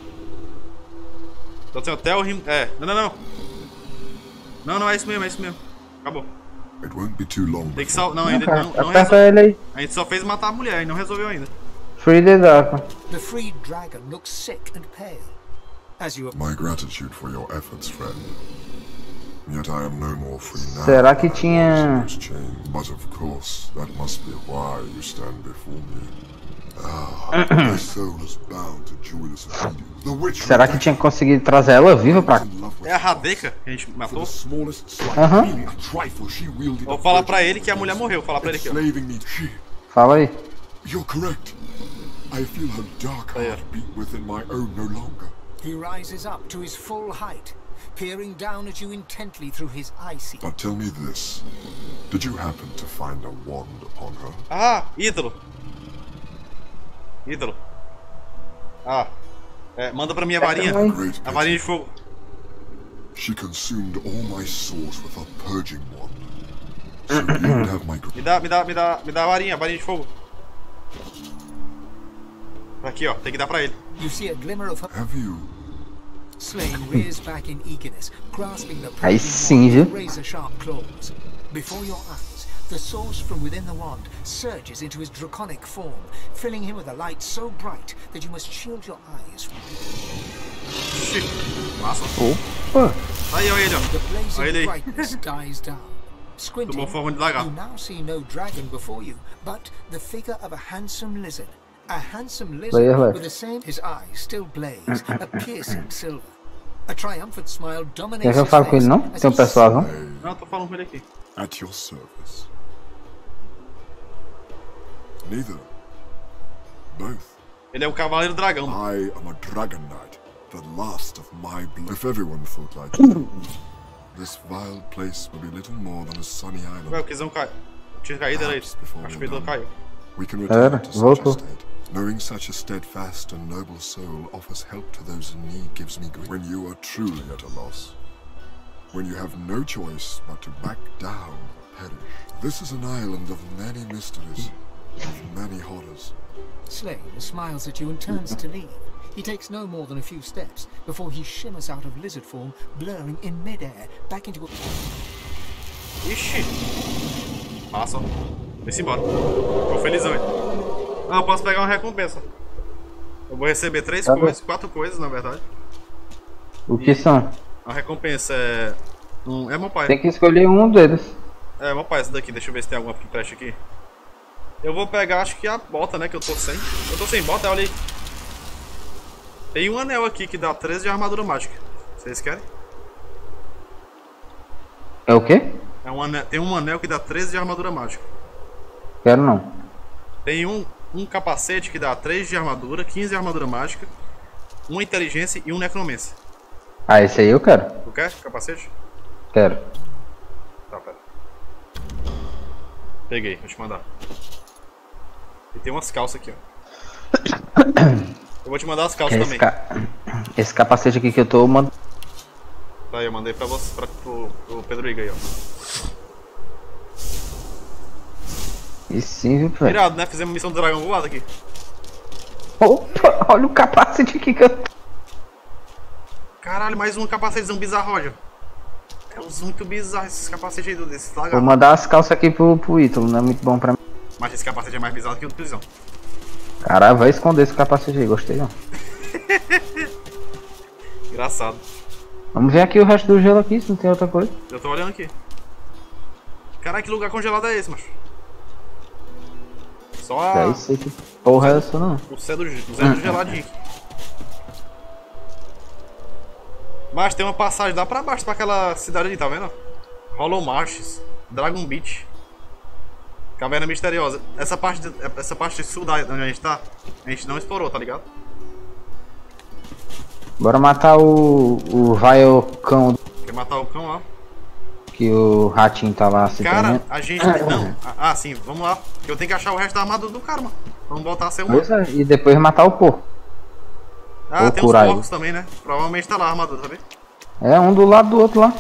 Então tem até o rim... Não. Não, é isso mesmo, Acabou. It won't be too long Tem que before- não, ainda Cara, não aperta resolveu. ele aí. A gente só fez matar a mulher e não resolveu ainda. Free the Dark. The freed dragon looks sick and pale. As you My gratitude for your efforts, friend. Yet I am no more free now. Será que than I was tinha- in this chain. But of course, that must be why you stand before me. My soul is bound to joyless obedience. The witch Será que tinha conseguido trazer ela viva pra. in love with É a Radeka que a gente for matou? the smallest slight, Aham. really a trifle she wielded Vou a falar pra virgin ele que a mulher morreu. Falar pra ele aqui, ó. enslaving me. She, Fala aí. you're correct. I feel her dark heart beat within my own no longer. He rises up to his full height, peering down at you intently through his icy. But tell me this. Did you happen to find a wand upon her? Ah, ídolo. Manda pra minha varinha. Great A varinha pity. de fogo. She consumed all my souls with her purging wand. So you would have my Me dá a varinha de fogo. Aqui, ó. Tem que dar pra ele. You see a glimmer of her. Have you? Slane rears back in eagerness, grasping the Aí purple sim, wand viu? with razor-sharp claws. Before your eyes, the source from within the wand surges into his draconic form, filling him with a light so bright that you must shield your eyes. Ixi, massa. Opa! Aí, ó ele, ó. The blazing Olha ele aí. brightness dies down. Squinting, Tomou forma de lagarto. you now see no dragon before you, but the figure of a handsome lizard. A handsome Player lizard left. with the same... His eyes still blaze, a piercing silver. A triumphant smile dominates Quer que eu his fale com face ele não? as Tem um he persuasão? Não, eu tô falando com ele aqui. At your service. Neither. Both. Ele é o Cavaleiro Dragão. I am a Dragon Knight, the last of my blood. If everyone thought like you, this vile place will be little more than a sunny island. Ué, o Kizão caiu. Tinha caído, era isso. Acho que o Pedro caiu. We can return to such a state. Knowing such a steadfast and noble soul offers help to those in need gives me grief. When you are truly at a loss, when you have no choice but to back down or perish. This is an island of many mysteries, of many horrors. Slane smiles at you and turns to leave. He takes no more than a few steps before he shimmers out of lizard form, blurring in midair, back into a... Ixi. Passa, ó. Vem-se embora. Ficou felizão aí. Ah, eu posso pegar uma recompensa. Eu vou receber 3 coisas, 4 coisas, na verdade. O que são? A recompensa é... é meu pai. Tem que escolher um deles. É, meu pai, essa daqui. Deixa eu ver se tem alguma que preste aqui. Eu vou pegar, acho que a bota, né, que eu tô sem. Eu tô sem bota, olha aí. Tem um anel aqui que dá 13 de armadura mágica. Vocês querem? É o quê? É um anel, tem um anel que dá 13 de armadura mágica. Quero não. Tem um capacete que dá 3 de armadura, 15 de armadura mágica, uma inteligência e um necromancer. Ah, esse aí eu quero. Tu quer capacete? Quero. Tá, pera. Peguei, vou te mandar. E tem umas calças aqui, ó. Eu vou te mandar as calças também. Esse capacete aqui que eu tô mandando. Tá aí, eu mandei pra você, pro Pedro Iga aí, ó. E sim, viu, velho? Irado, né? Fizemos missão do dragão voado aqui. Opa, olha o capacete aqui que eu tô. Caralho, mais um capacetezão bizarro, Roger. É uns muito bizarros esses capacetes aí desses Vou lagartos. mandar as calças aqui pro Ítalo, não é muito bom pra mim. Mas esse capacete é mais bizarro que o do prisão. Caralho, vai esconder esse capacete aí, gostei não. Engraçado. Vamos ver aqui o resto do gelo aqui, se não tem outra coisa. Eu tô olhando aqui. Caralho, que lugar congelado é esse, macho? Só a... É isso aí, que porra é essa não? O Zé do geladinho aqui. Mas tem uma passagem lá pra baixo, pra aquela cidade ali, tá vendo? Hollow Marshes, Dragon Beach, Caverna Misteriosa. Essa parte sul da onde a gente tá, a gente não explorou, tá ligado? Bora matar o Vaiocão Quer matar o cão lá? que o ratinho tá lá se Cara, tremendo. a gente... Não, sim, vamos lá. Eu tenho que achar o resto da armadura do cara, mano. Vamos voltar a ser um... Pois é, e depois matar o porco. Ah, Ou tem uns curar ele. porcos também, né? Provavelmente tá lá a armadura, tá vendo? É, um do lado do outro lá.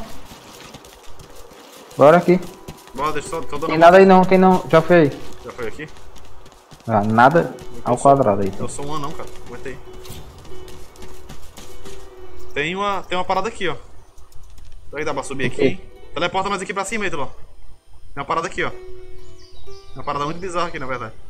Bora aqui. Bora, deixa eu só... Tô dando Tem nada aí não, tem não. Já foi aí. Já foi aqui? Ah, nada ao quadrado aí. Eu sou um anão, cara. Aguenta aí. Tem uma parada aqui, ó. Será que dá pra subir aqui? Teleporta mais aqui pra cima, Ítalo. Tem uma parada aqui, ó. Uma parada muito bizarra aqui, na verdade.